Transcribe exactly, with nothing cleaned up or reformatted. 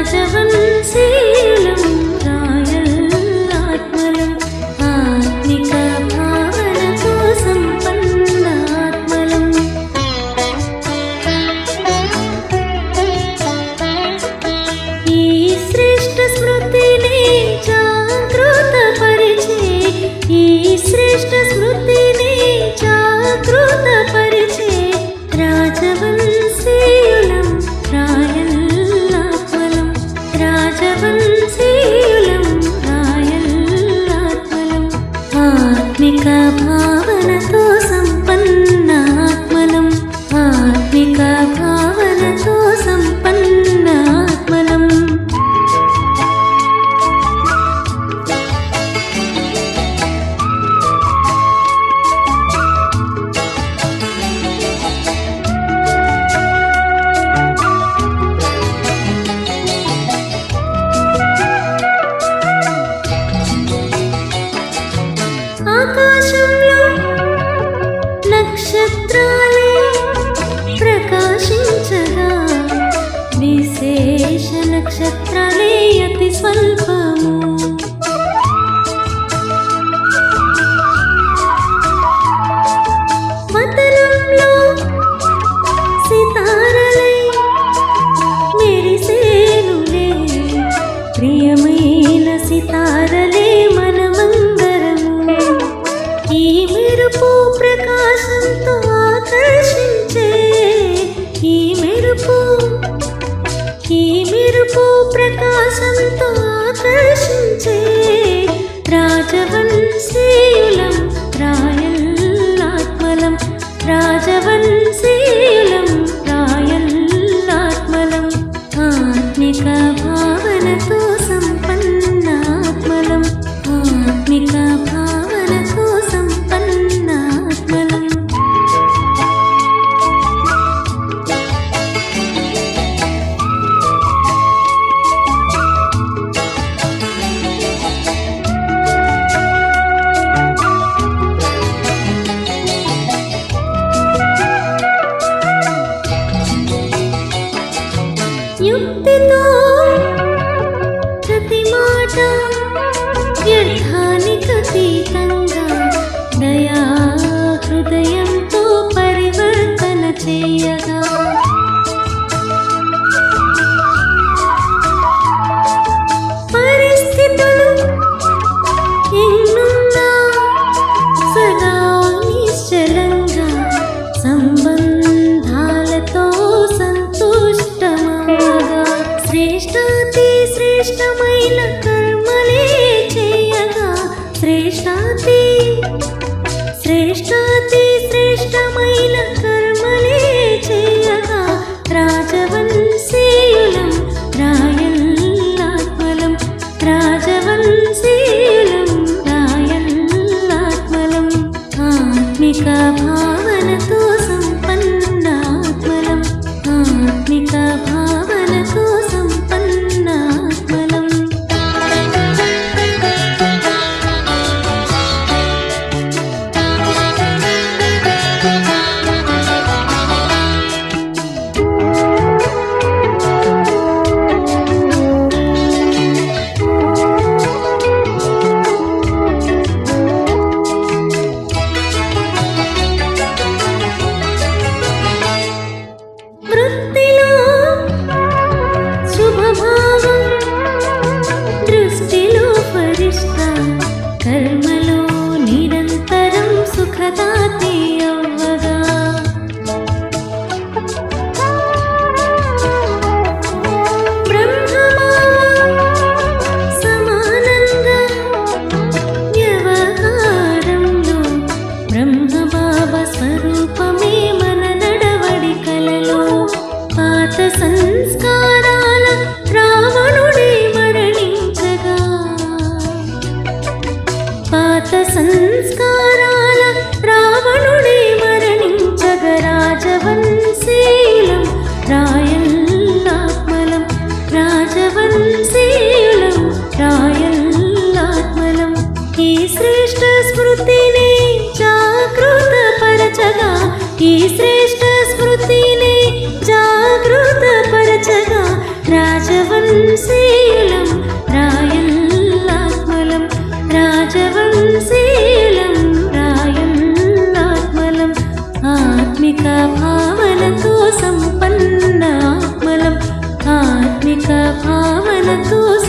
రాజవంశీయులం రాయల్లాత్మలం ఆత్మిక భావనతో సంపన్నాత్మలం ఈ శ్రేష్ఠ స్మృతిని జాగృత పరిచే ఈ శ్రేష్ఠ స్మృతిని జాగృత పరిచే రాజవంశీయులం రాయల్లాత్మలం రాజవంశీయులం రాయల్లాత్మలం ఆత్మిక భావనతో సంపన్నాత్మలం ఆత్మిక భావనతో సంపన్నాత్మలం ఆకాశంలో నక్షత్రాలే ప్రకాశించగా విశేష నక్షత్రాలే అతి స్వల్పము వదనంలో సితారలై మెరిసేనులే ప్రియమైన సితారలే మనమందరము ఈ మెరుపు ప్రకాశంతో ఆకర్షించే ఈ మెరుపు ఈ మెరుపు ప్రకాశంతో ఆకర్షించే రాజవంశీయులం రాయల్లాత్మలం రాజవంశీయులం రాయల్లాత్మలం ఆత్మిక భావనతో సంపన్నాత్మలం ఆత్మిక భావనతో సంపన్నాత్మలం యుక్తితో ప్రతి మాట వ్యర్థానికి అతీతంగా దయా హృదయంతో పరివర్తన చేయగా పరిస్థితులు ఎన్నున్నా సదా నిశ్చలంగా సంబంధాలతో సంతుష్టమవగా శ్రేష్ఠాతి శ్రేష్టమైన కర్మలే చేయగా శ్రేష్ఠాతి శ్రేష్ఠాతి శ్రేష్టమైన కర్మలే చేయగా రాజవంశీయులం రాయల్లాత్మలం రాజవంశీయులం రాయల్లాత్మలం ఆత్మిక భావనతో సంపన్నాత్మలం ఆత్మిక భావనతో సంపన్నాత్మలం వృత్తిలో శుభభావం దృష్టిలో పరిష్ట కర్మలో నిరంతరం సుఖదాతి అవ్వగా బ్రహ్మమావ సమానంగా వ్యవహారంలో బ్రహ్మభావ స్వరూపమే మన నడవడికలలో పాత సంస్కారాల రావణుడే మరణించగా పాత సంస్కారాల రావణుడే మరణించగా రాజవంశీయులం రాయల్లాత్మలం రాజవంశీయులం రాయల్లాత్మలం ఈ శ్రేష్ఠ స్మృతిని జాగృత పరచగా ఈ శ్రేష్ఠ స్మృతిని జాగృత పరచగా రాజవంశ భావనతో